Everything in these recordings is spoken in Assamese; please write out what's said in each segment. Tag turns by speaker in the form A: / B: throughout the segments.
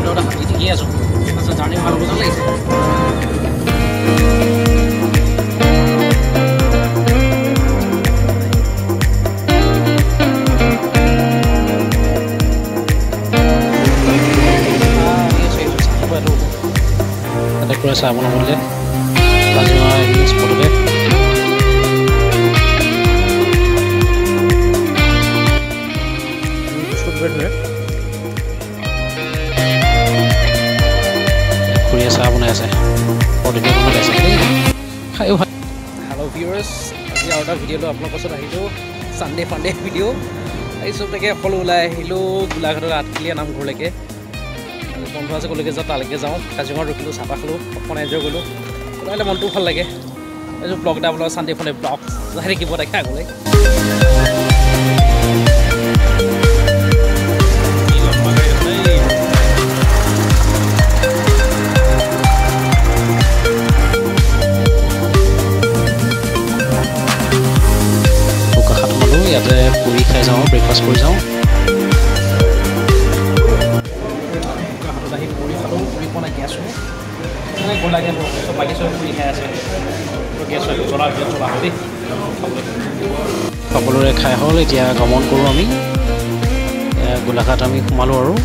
A: ভিতৰতে হাতি ঠিকেই আছোঁ তাৰপিছত জাৰ্ণি ভাল হ'ব লাগিছে তাতে পুৰা চাহ বনাবলৈ কাজিৰঙা স্পটতে খুৰীয়ে চাহ বনাই আছে খায়ো ভাল হেল্ল' ভিউৱাৰ্ছ আজি আৰু এটা ভিডিঅ'টো আপোনালোকৰ ওচৰত আহিলোঁ ছানডে ফাণ্ডে ভিডিঅ' আহিছোঁ তাকে সকলো ওলাই আহিলোঁ গোলাঘাটৰ আঠখেলীয়া নামঘৰলৈকে বন্ধু আছে ক'লৈকে যাওঁ তালৈকে যাওঁ কাজিৰঙাত ৰখিলোঁ চাহ তাহ খালোঁ অকণ এনজয় কৰিলোঁ ওলালে মনটোও ভাল লাগে এইযোৰ ব্লগ এটা আপোনাৰ ছানডে ফাণ্ডে ব্লগ যাই থাকিব তাকে আগলৈ ইয়াতে পুৰি খাই যাওঁ ব্ৰেকফাষ্ট কৰি যাওঁ হাতত আহি পুৰি খালোঁ পুৰি পোৱা নাই গেছো গ'ল লাগে চব বাকী চব পুৰি খাই আছে গেছ জ্বলা জ্বলা হয় দেই সকলোৰে খাই হ'ল এতিয়া গমন কৰোঁ আমি গোলাঘাট আমি সোমালোঁ আৰু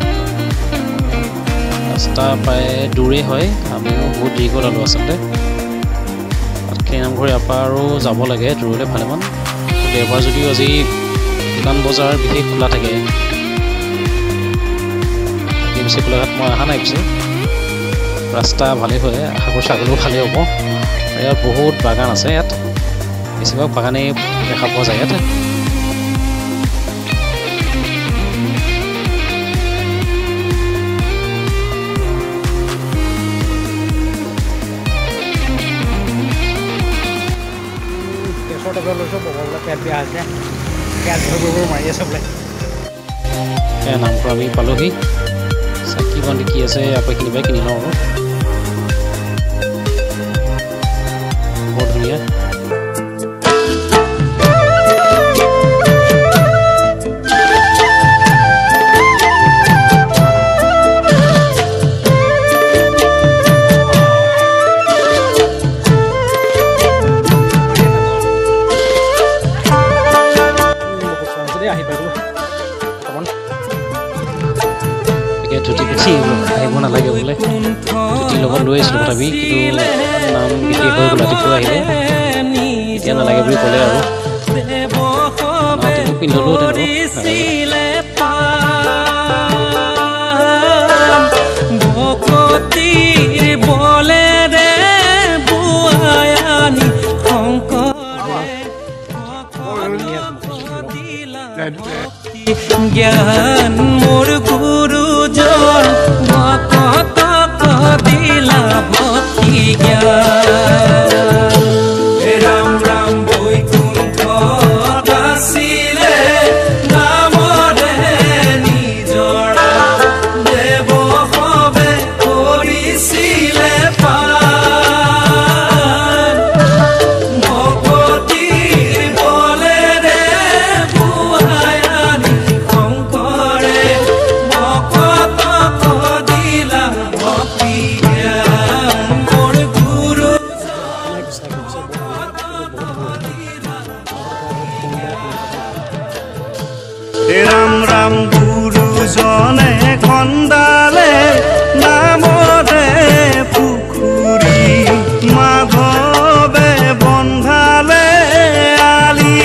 A: ৰাস্তা প্ৰায় দূৰেই হয় আমিও বহুত দেৰিকৈ ওলালোঁ আচলতে আঠখেলীয়া নামঘৰ ইয়াৰ পৰা আৰু যাব লাগে দূৰলৈ ভালেমান দেওবাৰ যদিও আজি দোকান বজাৰ বিশেষ খোলা থাকে পিছে গোলাঘাট মই অহা নাই পিছে ৰাস্তা ভালেই হয় আশা কৰিছোঁ আগলৈও ভালেই হ'ব আৰু ইয়াত বহুত বাগান আছে ইয়াত বেছিভাগ বাগানেই দেখা পোৱা যায় ইয়াত নামঘৰ আমি পালোহি চাকি বন্তি কি আছে ইয়াৰ পৰা কিনিবাই কিনি লওঁ আৰু বৰ ধুনীয়া ধুতি পিঠি আহিব নালাগে বোলে ধুতিৰ লগত লৈ আহিছিলোঁ তথাপি কিন্তু নাম বিশেষ হৈ গ'ল ৰাতিপুৱা আহিলে এতিয়া নালাগে বুলি ক'লে আৰু নামটো পিন্ধিলোঁ
B: জ্ঞান মোৰ গুৰুজন ভকত দিলা ভক্তি জ্ঞান ৰাম ৰাম বৈকুণ্ঠ আছিলে নামৰে নিজৰা দেৱ সবে কৰিছিলে পাৰ ভকতিৰ বলেৰে বুঢ়াই আনি শংকৰে ভকত দিলা ভক্তি জ্ঞান মোৰ গুৰু ৰাম ৰাম গুৰুজনে খন্দালে নামৰে পুখুৰী মাধৱে বন্ধালে আলি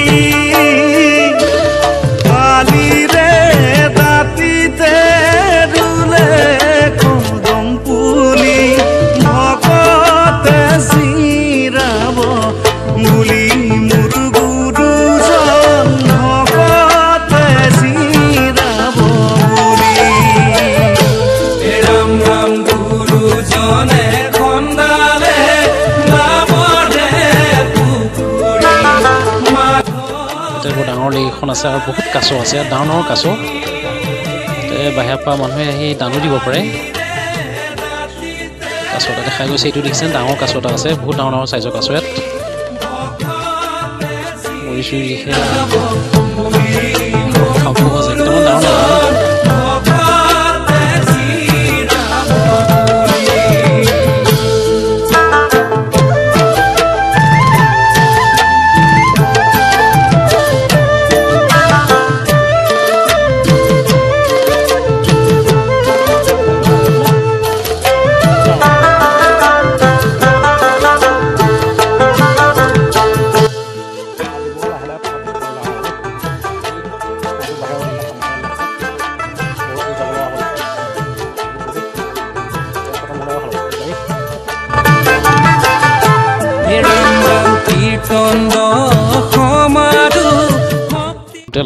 B: আলিৰে দাঁতিতে ৰুলে কদম পুলি ভকতে চিৰাব বুলি মোৰ গুৰুজন ভকতে চিৰাব বুলি ৰাম ৰাম গুৰুজনে খন্দালে নামৰে পুখুৰী
A: ইয়াতে বৰ ডাঙৰ লেক এখন আছে আৰু বহুত কাছ আছে ইয়াত ডাঙৰ ডাঙৰ কাছ বাহিৰৰ পৰা মানুহে আহি দানো দিব পাৰে কাছ এটা দেখা গৈছে এইটো দেখিছেনে ডাঙৰ কাছ এটা আছে বহুত ডাঙৰ ডাঙৰ চাইজৰ কাছ ইয়াত মৰি চুৰি লিখে খাব আছে একদম ডাঙৰ ডাঙৰ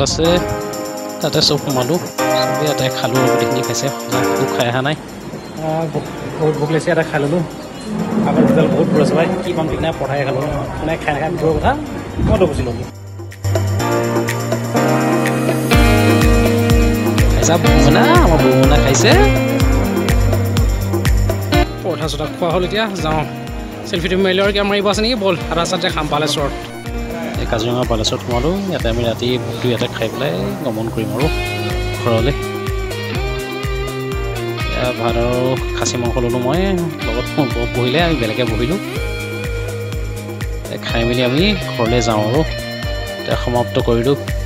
A: হোটেল আছে তাতে চব সোমালোঁ চবেই ইয়াতে খালোঁ আৰু গোটেইখিনি খাইছে খুব খাই অহা নাই বহুত ভোক লাগিছে ইয়াতে খাই ল'লোঁ আগৰ হোটেল বহুত দূৰ আছে ভাই কি পাম ঠিক নাই পঢ়াই খালোঁ মানে খাই নাখাই দূৰৰ কথা মইতো বুজি ল'লোঁ খাইছা বৌমনা আমাৰ বৌমনা খাইছে পৰঠা চৰঠা খোৱা হ'ল এতিয়া যাওঁ চেল্ফিটো মাৰিলোঁ আৰু কিয় মাৰিব আছে নেকি বল আৰু ৰাস্তাতে খাম বালেশ্বৰত এই কাজিৰঙা বালেশ্বৰত সোমালোঁ ইয়াতে আমি ৰাতি ভোকটো ইয়াতে খাই পেলাই গমন কৰিম আৰু ঘৰলৈ ভাত আৰু খাচী মাংস ল'লোঁ মই লগত বহিলে আমি বেলেগে বহিলোঁ খাই মেলি আমি ঘৰলৈ যাওঁ আৰু এতিয়া সমাপ্ত কৰিলোঁ